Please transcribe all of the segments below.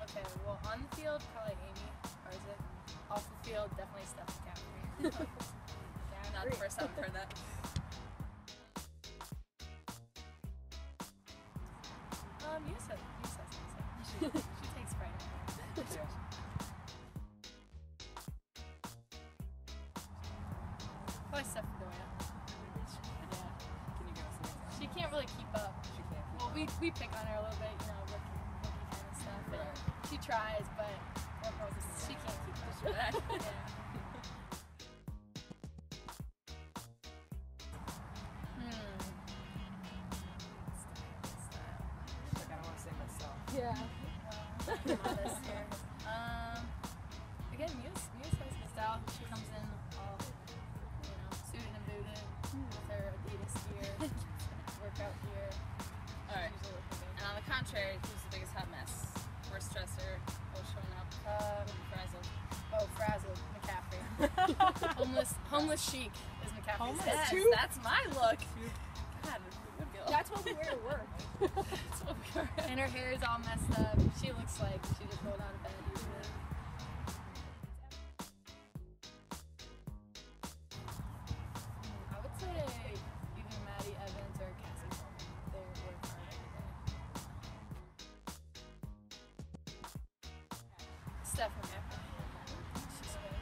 Okay, well, on the field, probably Amy, or is it? Off the field, definitely Steph McCaffrey. Yeah, not the first time I've heard that. You said something. She takes pride in it. Probably Steph Bedoya. Yeah. Can you give us an example? She can't really keep up. She can't keep Well, up. we pick on her a little bit, rookie kind of stuff. And she tries, but she can't keep up. Yeah. Like, I don't want to say myself. Yeah. Modest here. Again, Muse has the style. She comes in all, suited and booted with her Adidas gear, workout gear. Alright. And on the contrary, who's the biggest hot mess? Worst dresser, always showing up, frazzled. Frazzled, McCaffrey. homeless chic is McCaffrey's. That's my look. God, good girl. That's what we wear to work. That's what we are. And her hair is all messed up. She looks like she just rolled out of bed usually. I would say either Maddie Evans or Cassie Coleman. They work hard every day. Steph McCaffrey. She's good.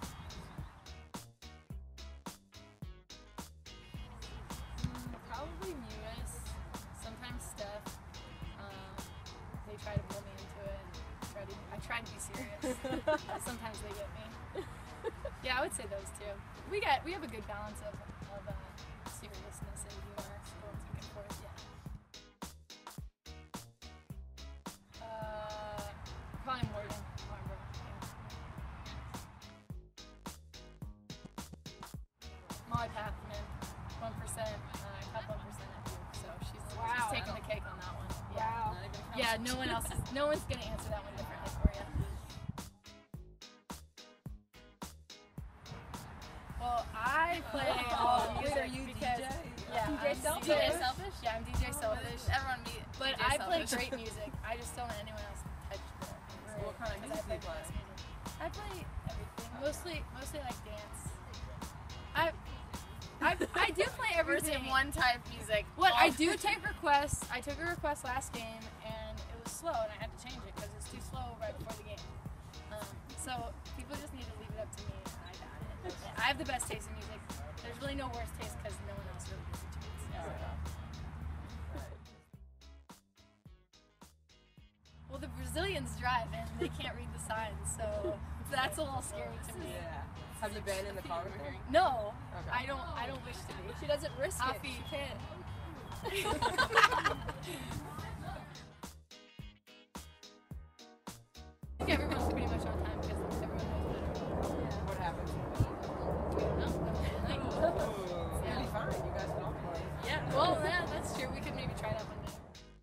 Probably Mewis. Sometimes Steph. They try to pull me into it. And I try to be serious. Sometimes they get me. Yeah, I would say those two. We have a good balance of seriousness and humor going back and forth. Yeah. Probably Morgan Armbro. Yeah. Molly Pathman, 1%. I got 1% at Duke, so she's taking the cake on that one. Yeah. Wow. Yeah, no one's gonna answer that one differently for you. Well, I play all music. Are you because DJ? yeah, DJ I'm Selfish? DJ Selfish? Yeah, I'm DJ Selfish. Everyone meet But DJ I play Selfish. great music. I just don't let anyone else touch the music. What kind of Because music do you the play? best music. I play everything. Mostly like dance. I do play We're everything. in one type of music. What I do take requests. I took a request last game and it was slow and I had to change it because it's too slow right before the game. So people just need to leave it up to me and I got it. I have the best taste in music. There's really no worse taste because no one else really gives it to me. Well, the Brazilians drive and they can't read the signs, so that's a little scary to me. Yeah. Have you been in the car with her? No, Okay. I don't wish to be. She doesn't risk it. Afi. She can't. I think everyone's pretty much on time because everyone knows better. What happens? Yeah. It'll be fine. You guys can all play. Yeah, well, yeah, that's true. We could maybe try that one day.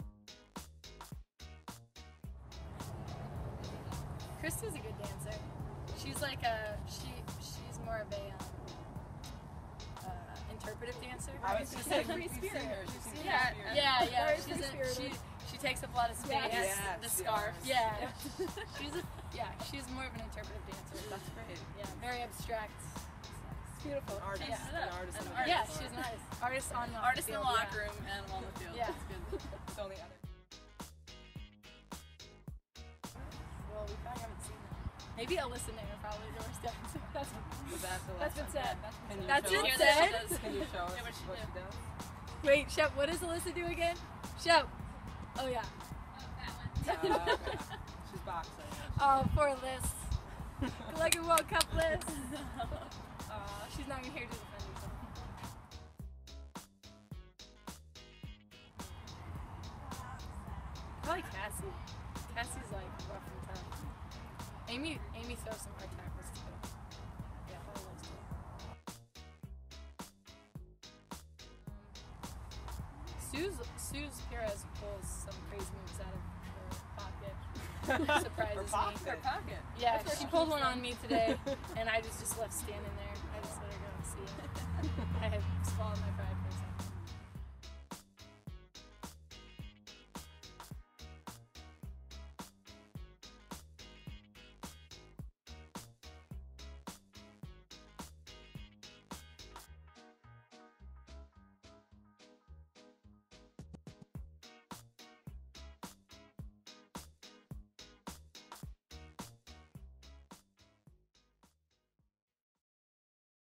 Krista's a good dancer. She's like she's more of a interpretive dancer. I was She's gonna say, a free we've seen spirit. her. She's seen Yeah, her. yeah. Very free-spirited. She takes up a lot of space. Yes. Yes, The scarf. yes. Yeah. she's more of an interpretive dancer. That's great. Yeah, very abstract. It's beautiful. An artist. Yeah. An artist. An on the artist. Yeah, floor. she's nice. Artist on the Artist in the field, locker room, animal on the field. Yeah. That's good. So the other. Well, we probably haven't seen that. Maybe Alyssa Nair probably the worst dancer. Was that the That's last been time? said. Can you That's show it us- said? Can you show us Yeah, what what she she does? Wait, Shep, what does Alyssa do again? Shep. Oh yeah. Okay. She's boxing. Oh, poor Liz. Like a World Cup Liz. She's not even here to defend herself. Probably Cassie. Cassie's like rough and tough. Amy throws some hard tackles too. Yeah, probably those two. Suze Perez pulls some crazy moves out of her pocket. Surprises me. Her pocket. Yeah, she pulled one on me today, and I just left standing there.